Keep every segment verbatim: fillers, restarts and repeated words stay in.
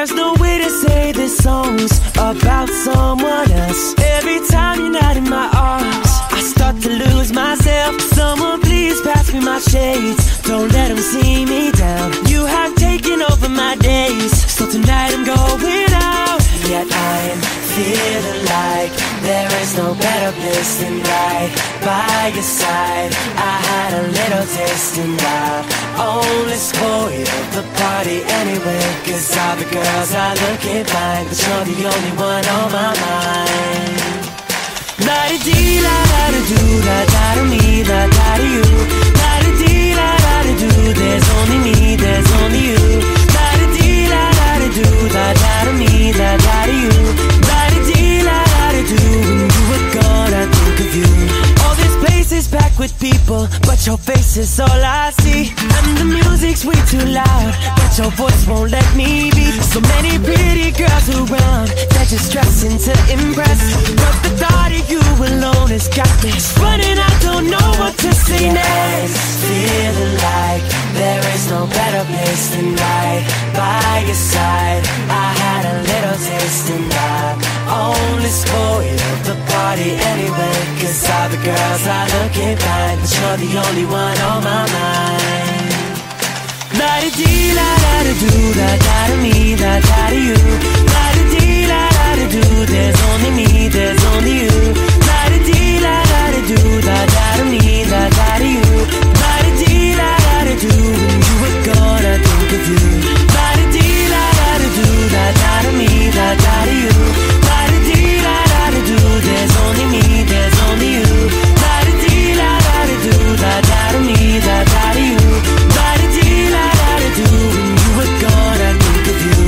There's no way to say this song's about someone else. Every time you're not in my arms, I start to lose myself. Someone please pass me my shades, don't let them see me down. You have taken over my days, so tonight I'm going out. Yet I'm feeling like there is no better place than right by your side. I had a little taste and I only spoiled the party anyway, cause all the girls are looking fine, but you're the only one on my mind. La-di-dee, la-da-da-doo, la-da-da-me, la-da-da-you. La-di-dee, la-da-da-doo, there's only me, there's only you. La-di-dee, la-da-da-doo, la-da-da-me, la-da-da-you. La-di-dee, la-da-da-doo, when you were gone I think of you. All this place is packed with people, but your face is all I see. And the music's way too loud, but your voice won't let me be. So many pretty girls around, they're just dressing to impress, but the thought of you alone has got me running, I don't know what to say next. Feeling like there is no better place than right by your side. I had a little taste and I only spoiled the party anyway, cause all the girls are looking fine, but you're the only one on my mind. La-di-dee, la-da-da-doo, la-da-da-me, la-da-da-you. La-di-dee, la-da-da-doo, there's only me, there's only you. La-di-dee, la-da-da-doo, la-da-da-me, la-da-da-you. La-di-dee, la-da-da-doo, when you were gone I think of you. La-di-dee, la-da-da-doo, la-da-da-me, la-da-da-you. La-di-dee, la-da-da-doo, there's only me, there's only you. La-di-dee, la-da-da-doo, la-da-da-me, la-da-da-you. La-di-dee, la-da-da-doo, when you were gone I think of you.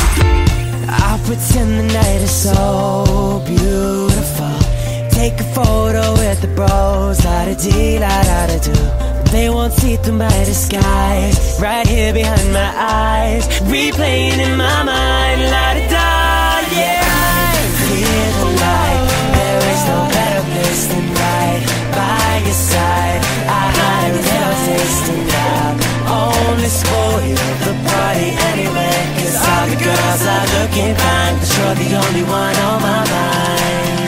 I'll pretend the night is so beautiful, take a photo with the bros, la-da-dee, la-da-da-doo. They won't see through my disguise, right here behind my eyes, replaying in my mind, la-da-da, yeah. I'm feeling like there is no better place than right by your side. I had a little taste and I only spoiled the party anyway, cause all the girls are looking fine, but you're the only one on my mind.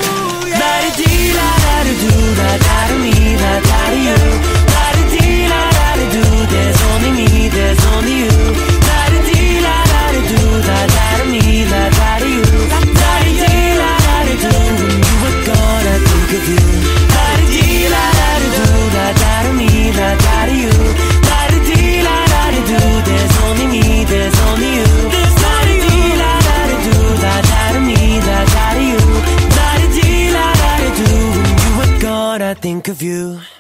La-di-dee, la-da-da-doo, la-da-da-me, la-da-da-you. La-di-dee, la-da-da-doo, there's only me, there's only you. La-di-dee, la-da-da-doo, la-da-da-me, la-da-da-you. La-di-dee, la-da-da-doo, when you were gone I think of you. La-di-dee, la-da-da-doo, la-da-da-me, la-da-da-you. La-di-dee, la-da-da-doo, there's only me, there's only you. La-di-dee, la-da-da-doo, la-da-da-me, la-da-da-you. La-di-dee, la-da-da-doo, when you were gone I think of you.